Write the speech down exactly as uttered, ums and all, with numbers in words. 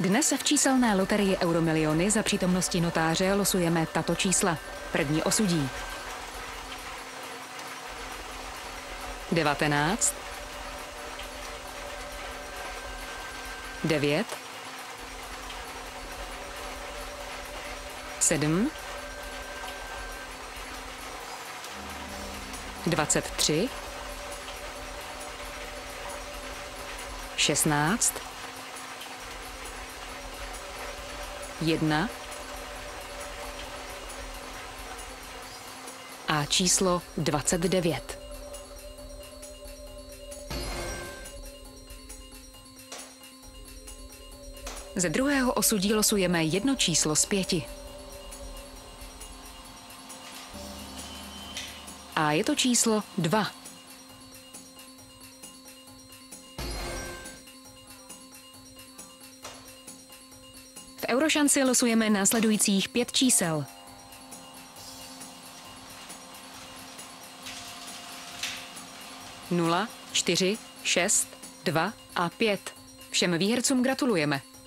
Dnes v číselné loterii Euromiliony za přítomnosti notáře losujeme tato čísla. První osudí. devatenáct. devět. sedm. dvacet tři. šestnáct. jedna. A číslo dvacet devět. Ze druhého osudí losujeme jedno číslo z pěti. A je to číslo dva. V Eurošanci losujeme následujících pět čísel. nula, čtyři, šest, dva a pět. Všem výhercům gratulujeme.